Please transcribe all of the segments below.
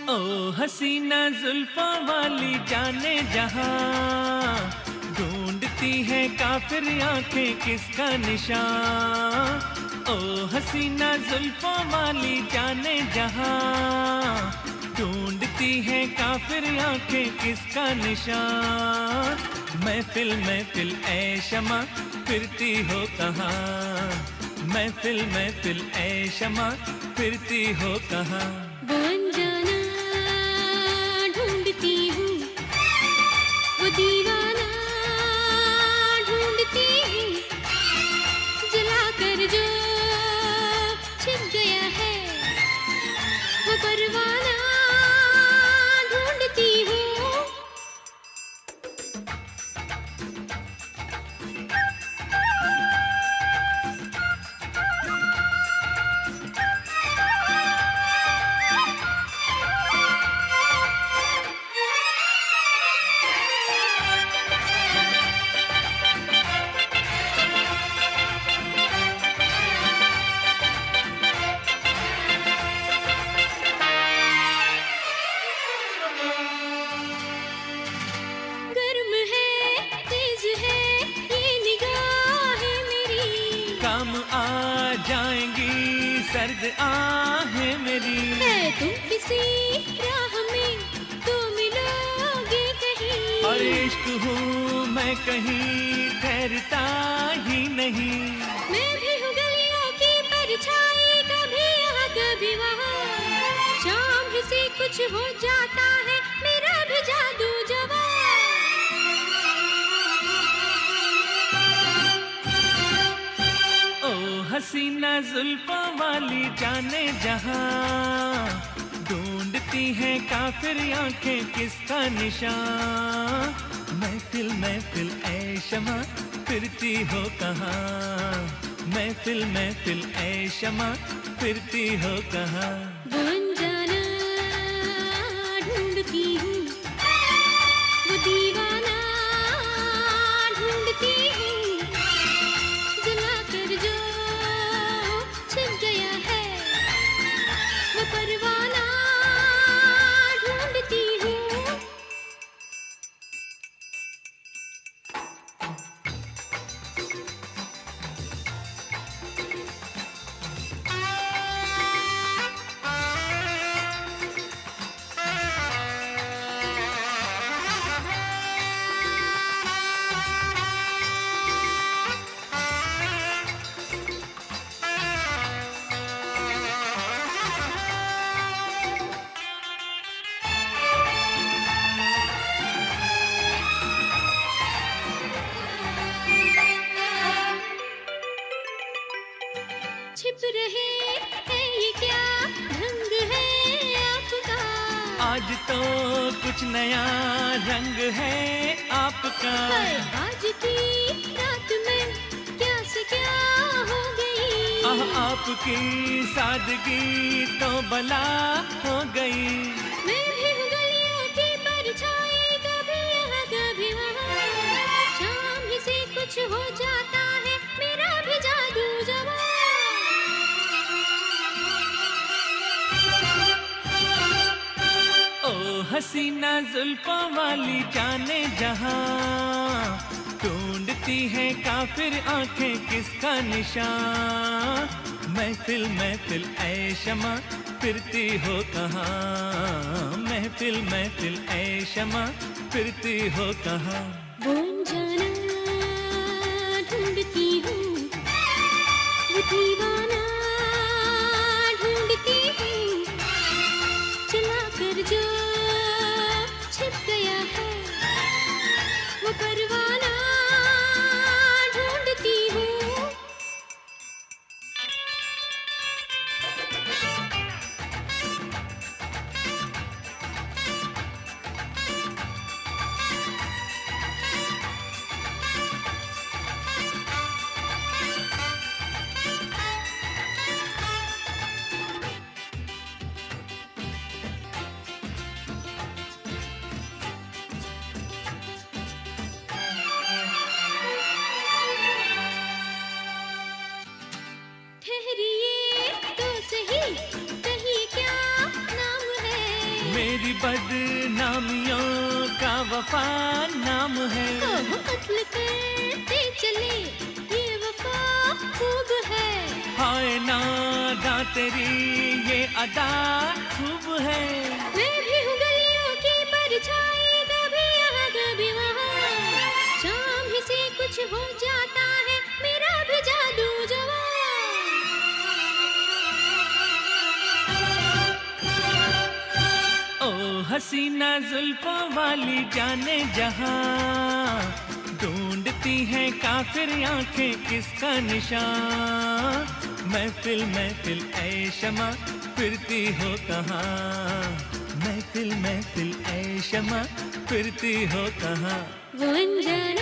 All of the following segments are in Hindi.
ओ हसीना जुल्फों वाली जाने जहां, ढूंढती है काफिर आंखें किसका निशान। ओ हसीना जुल्फों वाली जाने जहां, ढूंढती है काफिर आंखें किसका निशान। महफिल महफिल ऐ शमा फिरती हो कहाँ, महफिल महफिल ऐ शमा फिरती हो कहाँ। वो अनजाना ढूंढती हूँ, वो दीवाना ढूंढती हूँ, जलाकर जो छिप गया है वो परवाना ढूंढती हूँ। काम आ जाएंगी सर्द आहें मेरी। है तुम किसी राह में तो मिलोगे कहीं, और इश्क हूँ मैं कहीं ठहरता ही नहीं। मैं भी हूँ गलियों की परछाई, कभी यहाँ कभी वहाँ, शाम ही से कुछ हो जाता है मेरा भी जादू जवां। हसीना जुल्फों वाली जाने जहां, ढूंढती है काफिर आंखें किसका निशान। महफिल महफिल ऐ शमा फिरती हो कहाँ, महफिल महफिल ऐ शमा फिरती हो कहाँ। वो अनजाना ढूंढती हूँ, वो दीवाना ढूंढती हूँ, जलाकर जो छिप गया है वो परवाना ढूंढती हूँ। छिप रहे हैं ये क्या ढंग है आपका, आज तो कुछ नया रंग है आपका। आज की रात में क्या से क्या हो गई, आपकी सादगी तो बला हो गई। मैं भी हूँ गलियों की परछाई, कभी यहाँ कभी वहाँ, शाम ही से कुछ हो जाता है मेरा भी जादू जवां। ओ हसीना जुल्फों वाली जाने जहां, ढूंढती है काफिर आंखें किसका निशान। महफिल महफिल ऐ शमा फिरती हो कहाँ, महफिल महफिल ऐ शमा फिरती हो कहाँ। वो अनजाना ढूंढती हूँ, वो दीवाना ढूंढती हूँ, जलाकर जो छिप गया है वो परवाना ढूंढती हूँ। मेरी बदनामियों का वफा नाम है। कब कत्ल करते चले ये वफा खूब है। हाय नादा तेरी ये अदा खूब है। मैं भी हूँ गलियों की परछाई, कभी यहाँ कभी वहाँ। शाम ही से कुछ हो जाता है मेरा भी जादू जवां। ओ हसीना जुल्फों वाली जाने जहां, ढूंढती हैं काफिर आंखें किसका निशान। महफिल महफिल ऐ शमा फिरती हो कहाँ, महफिल महफिल ऐ शमा फिरती हो कहाँ। वो अनजाना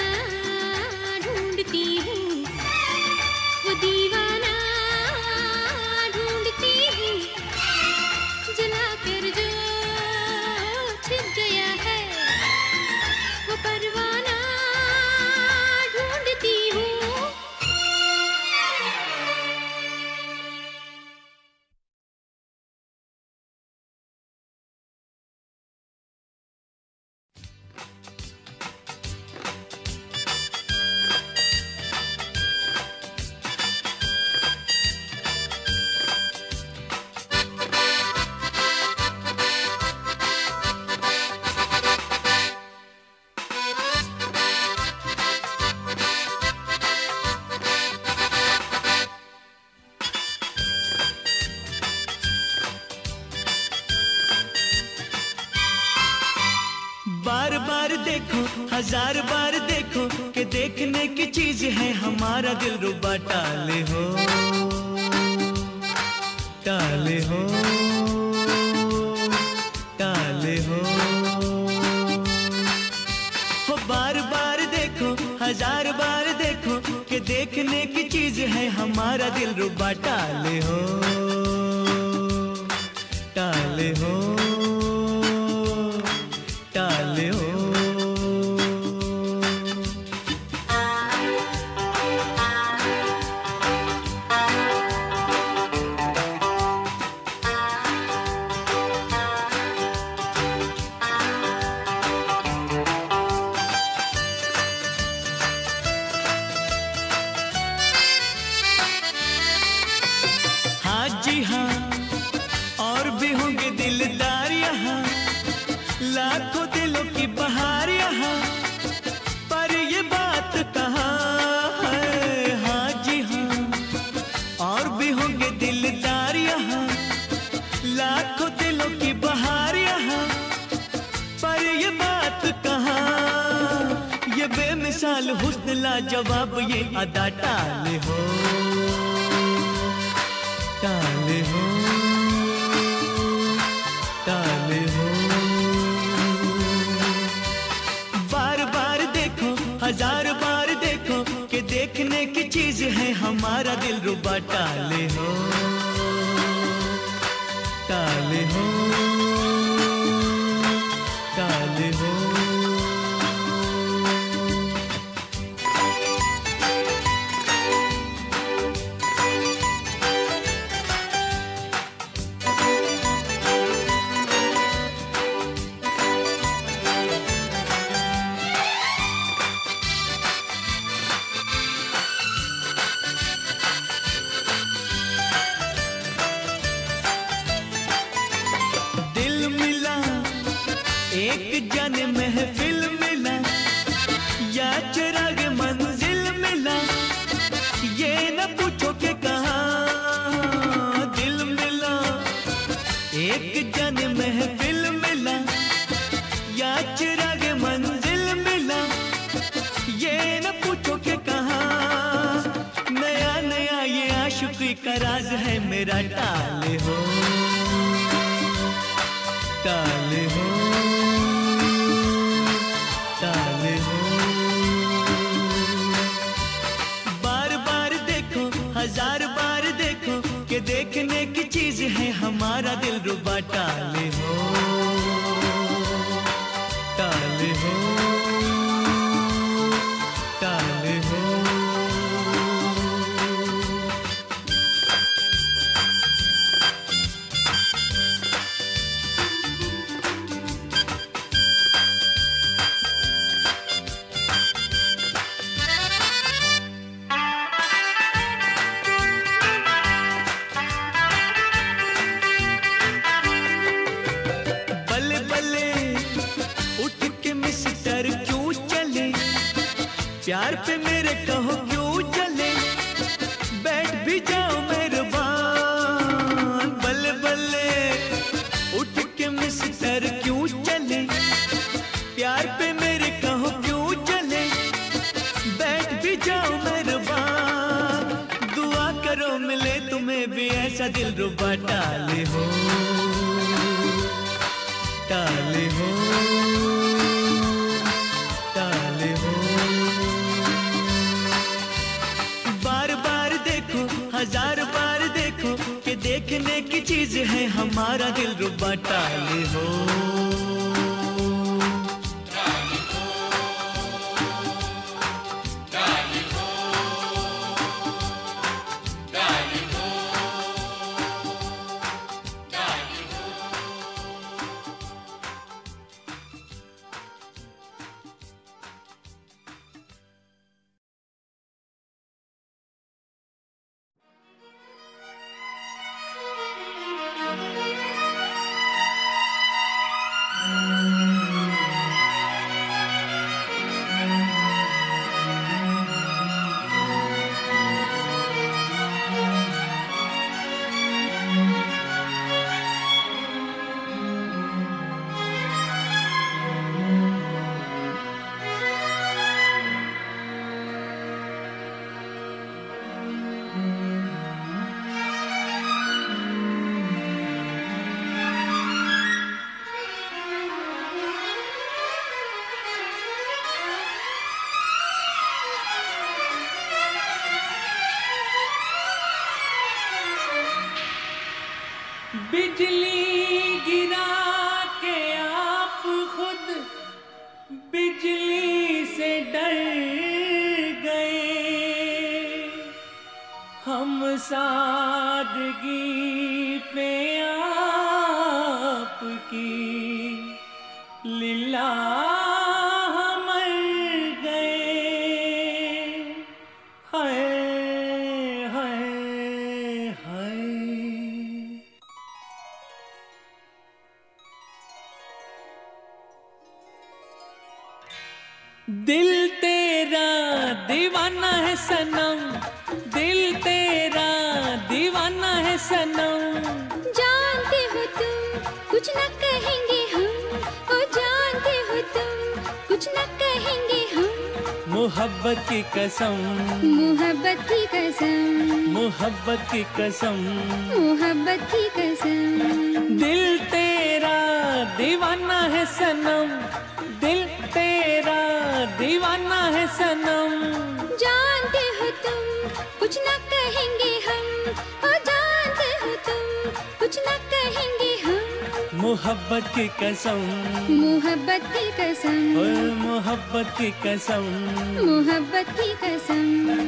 ढूंढती हूँ, वो दीवाना ढूंढती हूँ, जलाकर जो छिप गया है वो परवाना ढूंढती हूँ। बार बार देखो हजार बार देखो कि देखने की चीज है हमारा दिल रुबा। टाले हो टाले हो टाले हो बार बार देखो हजार बार देखो कि देखने की चीज है हमारा दिल रुबा। टाले हो टाले हो टाले हो। हाँ जी हाँ, और भी होंगे दिलदार यहाँ, लाखों दिलों की बहार यहाँ, पर ये बात कहाँ है। हाँ जी हाँ, और भी होंगे दिलदार यहाँ, लाखों दिलों की बहार यहाँ, पर ये बात कहाँ। ये बेमिसाल हुस्न लाजवाब ये अदा। टाले हो टाले हो टाले हो। बार बार देखो हजार बार देखो कि देखने की चीज है हमारा दिल रुबा। टाले हो टाले हो टाले हो। एक जन महफिल मिला या चिराग मंजिल मिला, ये न पूछो के कहाँ दिल मिला। एक जन महफिल मिला या चिराग मंजिल मिला, ये न पूछो के कहाँ। नया नया ये आशिकी का राज है मेरा। टाले हो टाले हो टाले हो। बार बार देखो हजार बार देखो कि देखने की चीज है हमारा दिल रुबा। टाले हो टाले हो टाले हो। प्यार पे मेरे कहो क्यों चले, बैठ भी जाओ मेहरबान। बल्ले बल्ले उठ के मिस्टर क्यों चले, प्यार पे मेरे कहो क्यों चले, बैठ भी जाओ मेहरबान। दुआ करो मिले तुम्हें भी ऐसा दिलरुबा, टाले हो टाले हो टाले हो। बार बार देखो हजार बार देखो कि देखने की चीज है हमारा दिलरुबा, टाले हो। बिजली गिरा के आप खुद बिजली से डर गए, हम सादगी पे आपकी लिल्लाह मर गए। हाय हाय हाय। दिल तेरा दीवाना है सनम, दिल तेरा दीवाना है सनम। जानते हो तुम कुछ न कहेंगे हम, ओ जानते हो तुम कुछ न कहेंगे हम। मोहब्बत की कसम, मोहब्बत की कसम, मोहब्बत की कसम, मोहब्बत की कसम। दिल तेरा दीवाना है सनम, दिल तेरा दीवाना है सनम। जानते हो तुम कुछ न कहेंगे हम, ओ जानते हो तुम कुछ न कहेंगे हम। मोहब्बत की कसम, मोहब्बत की कसम, ओ मोहब्बत की कसम, मोहब्बत की कसम।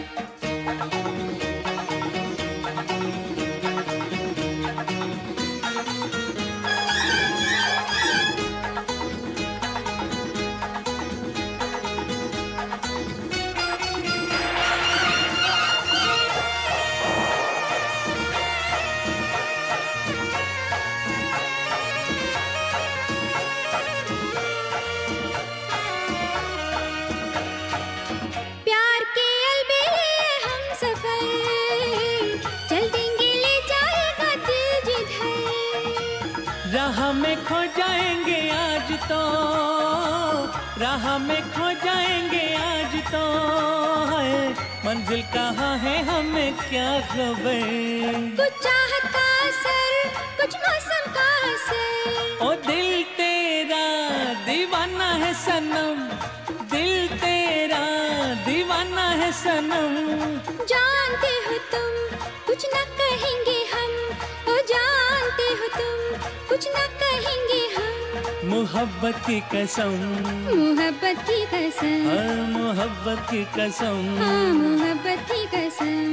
राह में खो जाएंगे आज तो, राह में खो जाएंगे आज तो, है मंजिल कहाँ है हमें क्या खबर। कुछ चाहत का असर, कुछ मौसम का असर। ओ दिल तेरा दीवाना है सनम, दिल तेरा दीवाना है सनम। जानते हो तुम कुछ न कहेंगे हम, ओ जानते हो तुम कुछ न कहेंगे हम। मोहब्बत की कसम, मोहब्बत की कसम, हाँ मोहब्बत की कसम, हाँ मोहब्बत की कसम।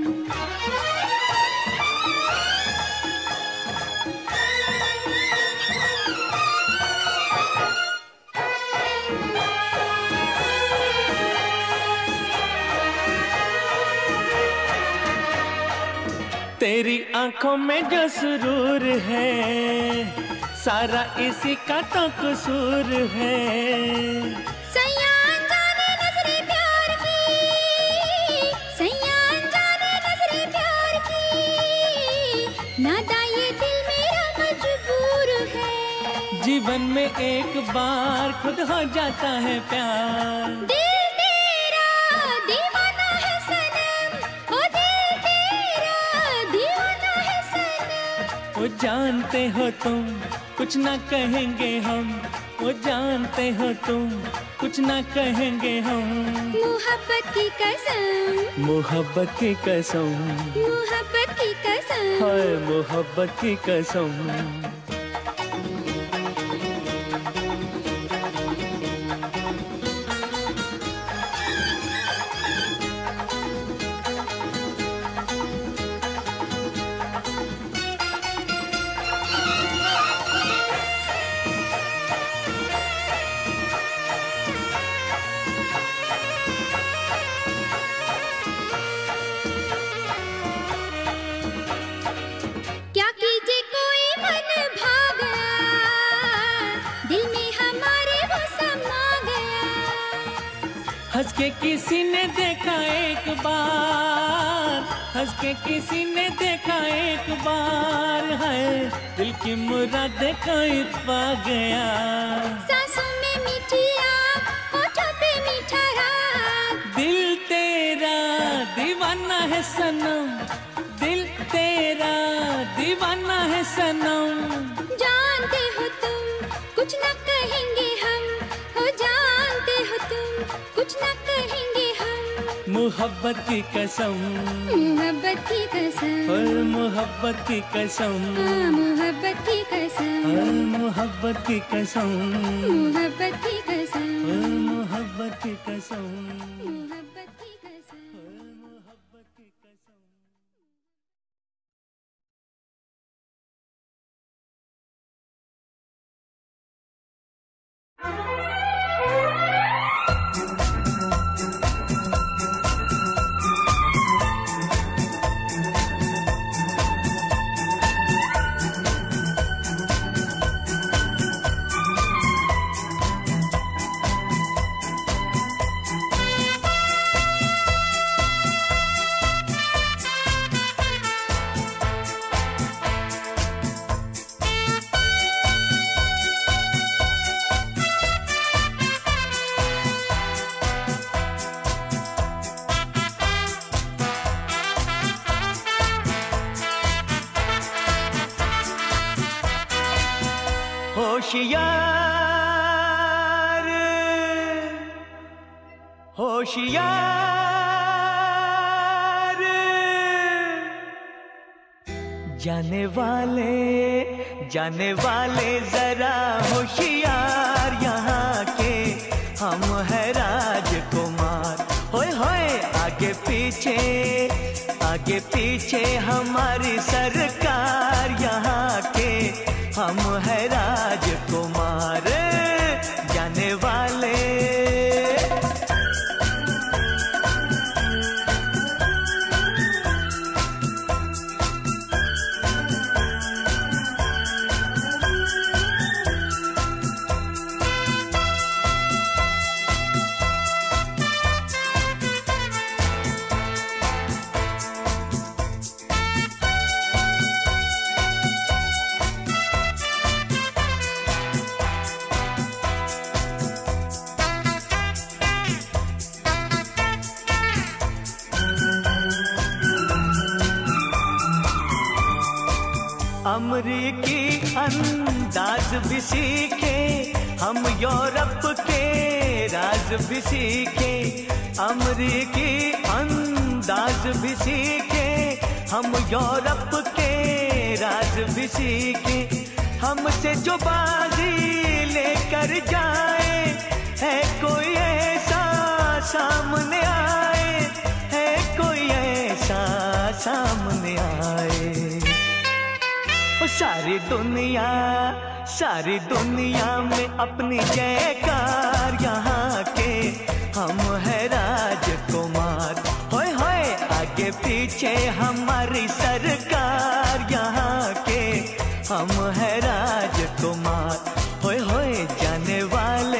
तेरी आंखों में जो सुरूर है, सारा इसी का तो कसूर है। सयान जाने नजरे प्यार की, नादा ये दिल मेरा मजबूर है। जीवन में एक बार खुद हो जाता है प्यार। दिल तेरा दीवाना है सनम, ओ दिल तेरा दीवाना है सनम। वो जानते हो तुम कुछ ना कहेंगे हम, वो जानते हो तुम कुछ ना कहेंगे हम। मोहब्बत की कसम, मोहब्बत की कसम, मोहब्बत की कसम, हाय मोहब्बत की कसम। क्या कीजिए कोई मन भाग गया, दिल में हमारे वो समा गया। हंस के किसी ने देखा एक बार, हंस के किसी ने देखा एक बार, है दिल की मुराद कोई पा गया। सांसों में मीठी आग, होठों पे मीठा राग। दिल तेरा दीवाना है सनम, दिल तेरा दीवाना है सनम। जानते हो तुम कुछ न कहेंगे हम, हो जानते हो तुम कुछ न कहेंगे हम। मोहब्बत की कसम, मोहब्बत की कसम, और मोहब्बत की कसम, हाँ, मोहब्बत की कसम, और मोहब्बत की कसम, मोहब्बत की कसम, और मोहब्बत की कसम, मोहब्बत की कसम। और मोहब्बत की कसम। होशियार होशियार, जाने वाले जरा होशियार, यहाँ के हम है राजकुमार। होए होए आगे पीछे हमारी सरकार, यहाँ के हम है राजकुमार। जाने वाले अमरीकी अंदाज भी सीखे, हम यूरोप के राज भी सीखे। अमरीकी अंदाज भी सीखे, हम यूरोप के राज भी सीखे। हमसे जो बाजी लेकर जाए, है कोई ऐसा सामने आए, है कोई ऐसा सामने आए। सारी दुनिया में अपनी जयकार, यहाँ के हम है राजकुमार। होए होए आगे पीछे हमारी सरकार, यहाँ के हम है राजकुमार। होए होए जाने वाले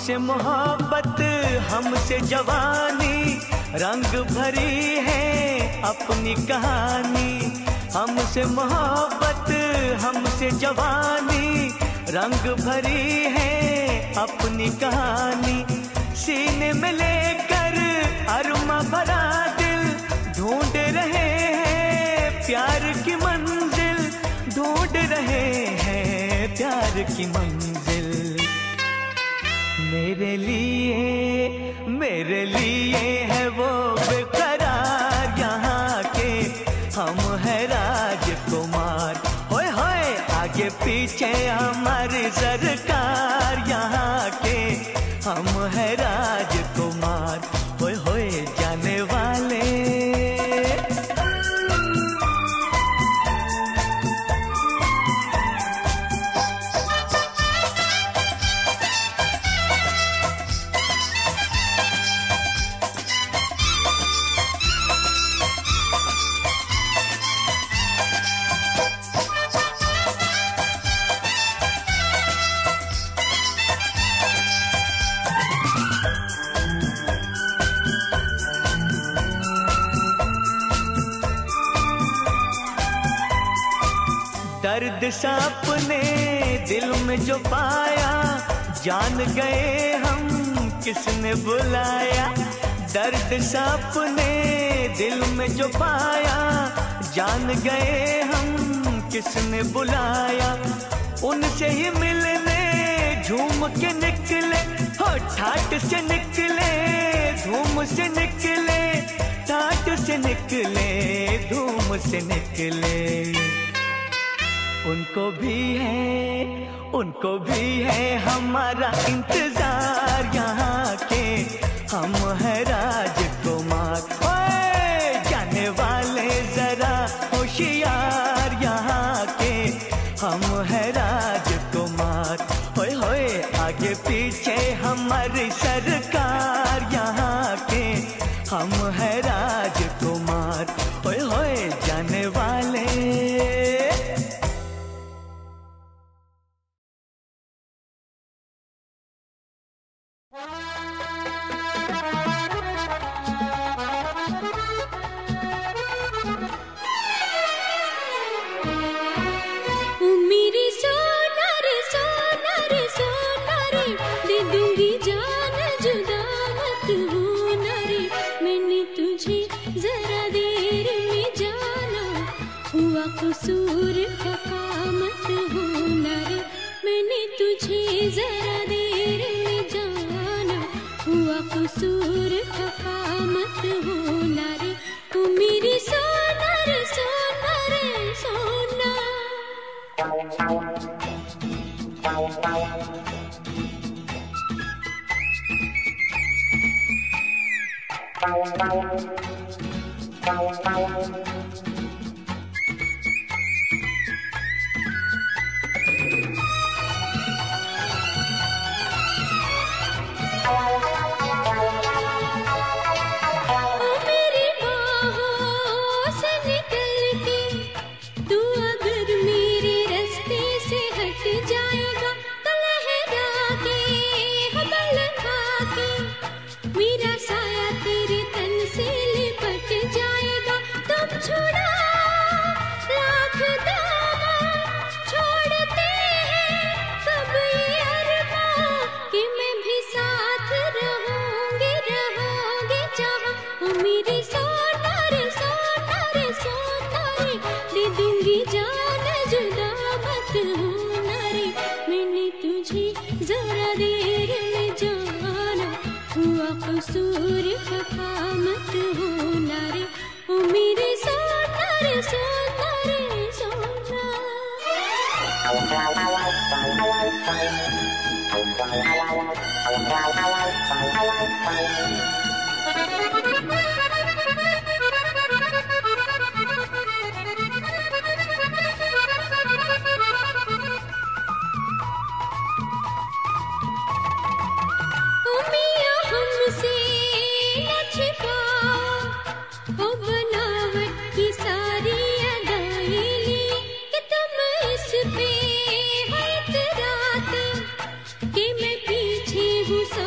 हमसे मोहब्बत हमसे जवानी, रंग भरी है अपनी कहानी। हमसे मोहब्बत हमसे जवानी, रंग भरी है अपनी कहानी। सीने में लेकर अरमा भरा दिल, ढूंढ रहे हैं प्यार की मंजिल, ढूंढ रहे हैं प्यार की मंजिल। मेरे लिए है वो बेकरार यहाँ के, हम है राजकुमार। होए होए आगे पीछे हमारी सरकार यहाँ के, हम है राजकुमार। होए होए जाने वाले दर्द सा अपने दिल में जो पाया, जान गए हम किसने बुलाया। दर्द सा अपने दिल में जो पाया, जान गए हम किसने बुलाया। उनसे ही मिलने झूम के निकले, हो ठाट से निकले, धूम से निकले, ठाट से निकले, धूम से निकले। उनको भी है हमारा इंतजार यहाँ के, हम है राजकुमार। ओए जाने वाले जरा होशियार यहाँ के, हम है राजकुमार। होए होए आगे पीछे हमारी सरकार यहाँ के, हम है राजकुमार। होए होए जाने वाले कसूर खफा मत होना रे, मैंने तुझे जरा देर में जाना। हुआ कसूर खफा मत होना रे, तू मेरी सोना रे सोना रे सोना। कसूर खफा मत होना रे, ओ मेरे सोना रे सोना रे सोना। कि मैं पीछे हूँ।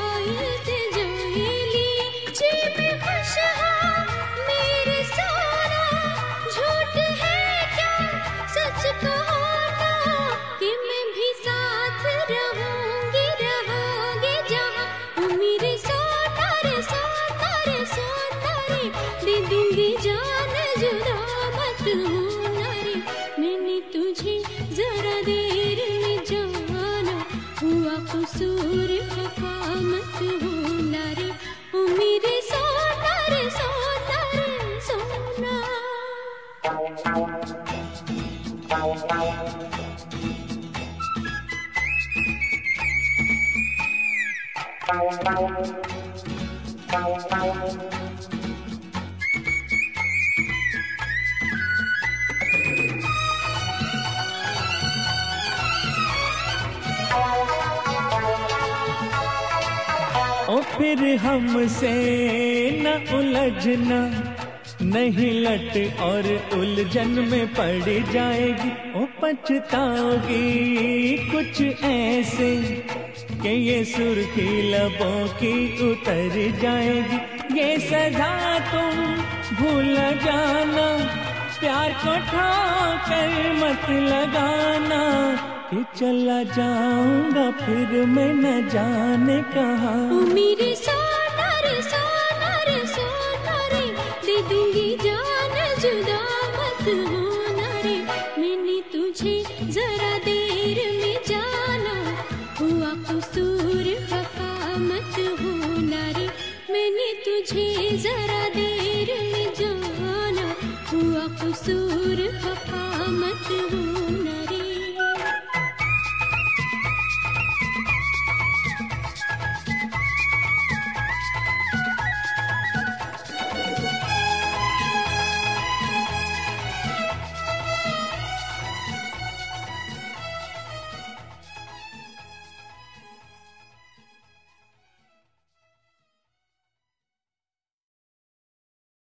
ओ फिर हमसे न उलझना, नहीं लट और उलझन में पड़ जाएगी। ओ पछताओगी कुछ ऐसे कि ये सुर्खी लबों की उतर जाएगी। ये सजा तुम भूल जाना, प्यार को ठोकर मत लगाना कि चला जाऊंगा फिर मैं न जाने कहाँ। ओ मेरे सोना रे सोना रे सोना रे, दे दूंगी जान जुदा मत होना रे। मैंने तुझे जरा देर में जाना, हुआ कसूर खफा मत होना रे। मैंने तुझे जरा देर में जाना, हुआ कसूर खफा मत होना।